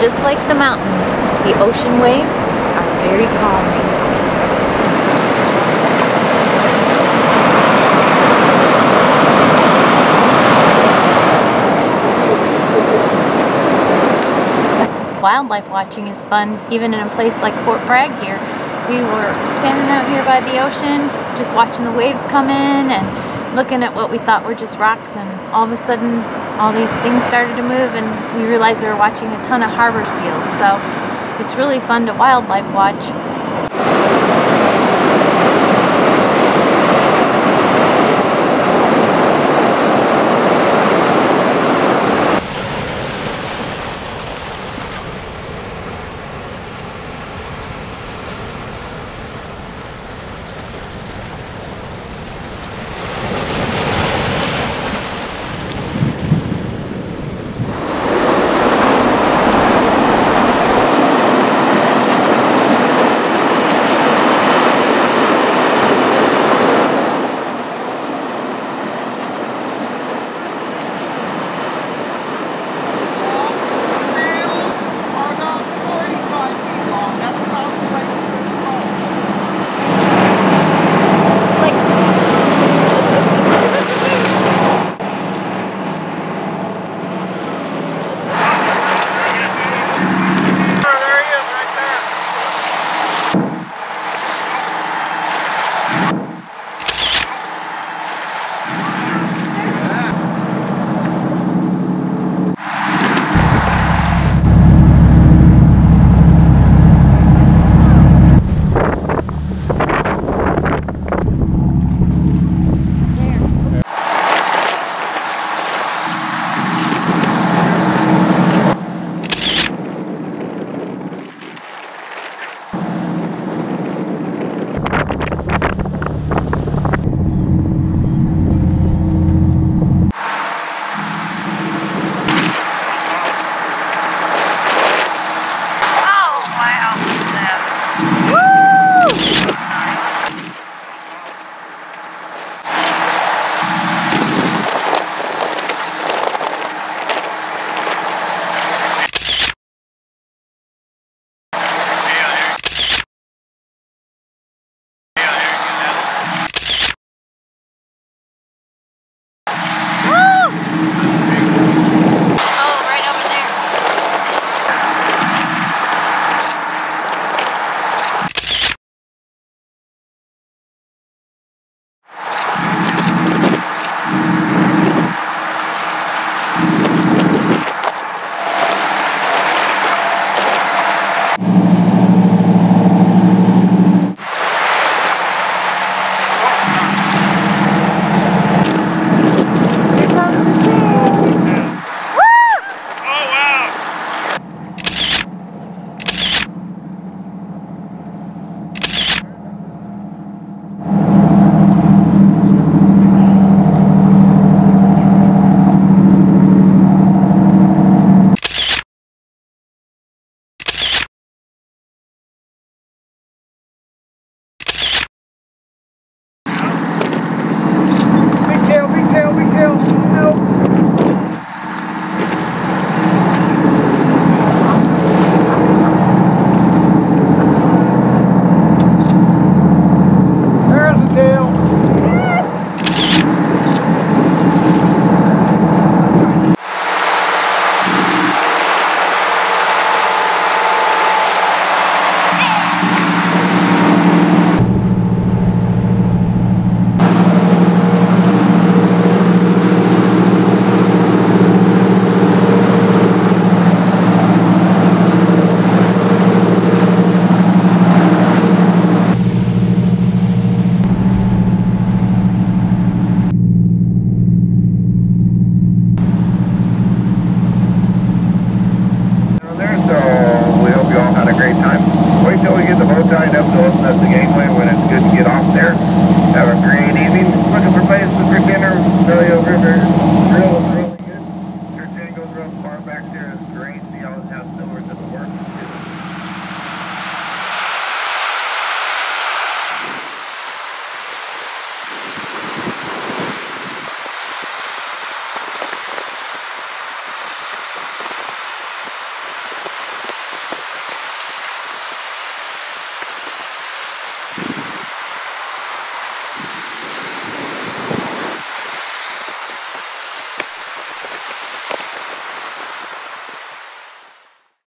just like the mountains, the ocean waves are very calming. Wildlife watching is fun, even in a place like Fort Bragg here. We were standing out here by the ocean, just watching the waves come in and looking at what we thought were just rocks, and all of a sudden all these things started to move and we realized we were watching a ton of harbor seals. So it's really fun to wildlife watch.